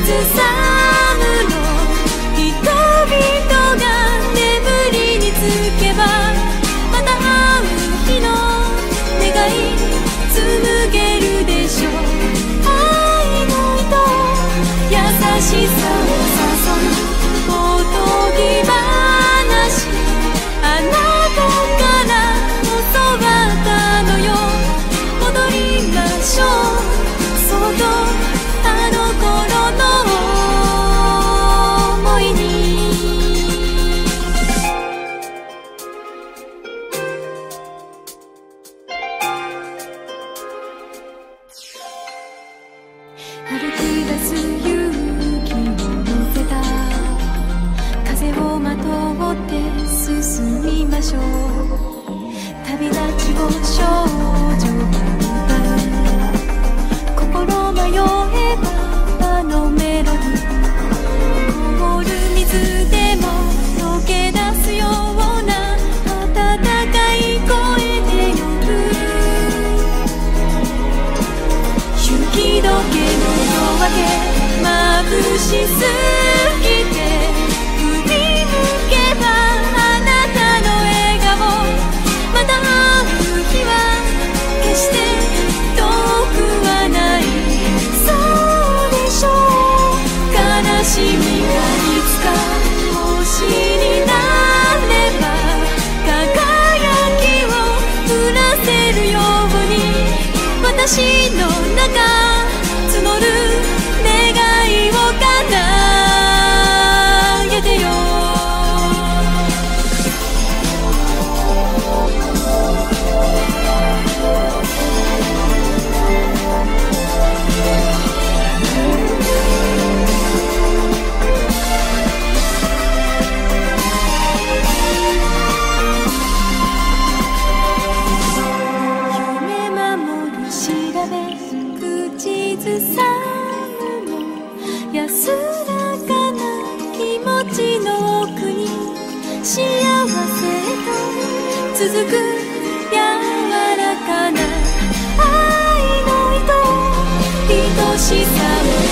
さむの人々が眠りにつけばまた会う日の願い紡げるでしょう。愛の糸優しさを誘うおとぎ話あなたから教わったのよ。戻りましょうそっとあの頃の想いに。歩き出す勇気を乗せた風をまとって進みましょう。旅立ちを少女が歌う心迷えばあのメロディー凍る水でも溶け出すような温かい声で呼ぶ。雪解けの夜明け眩しすぎて振り向けばあなたの笑顔また会う日は決して遠くはない。そうでしょう悲しみがいつか星になれば輝きを降らせるように私の中募る願いを叶えてよ。夢守る調べ口ずさむの安らかな気持ちの奥に幸せと続く柔らかな愛の糸愛しさを